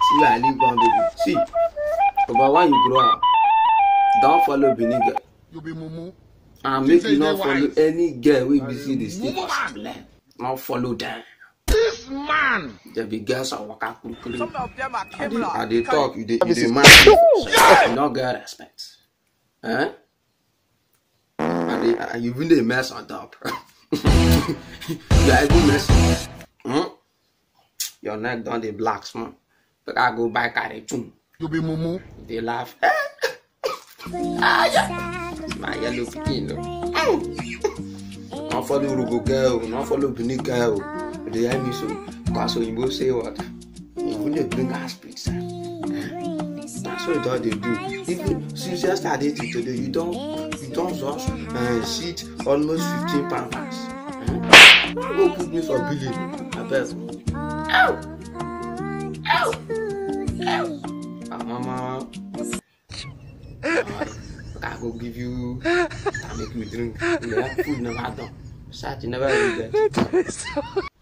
See where I live down, baby. See, but when you grow up, don't follow benin girl. You be mumu. And make you not follow any girl we be see the state for sapele. Not follow them. This man. There be girls that walk out quickly. Some of them are Kevlar. And they talk, you man. You not get respect. Eh? And you really mess on top. You are even messing. Your neck down the black man. But I go back at it too. You be mumu. They laugh. Yeah. My yellow skin. Not follow Rugo girl, not follow benin girl. They hear me so. Because you both say what? You wouldn't bring us please. That's what they do. Even since yesterday to today, you don't just sit almost 15 pounds. Go put me for billing. I bet. Ow! Ow! Ow! Mama. I go give you. I make you drink. You have food never done. Such you never regret.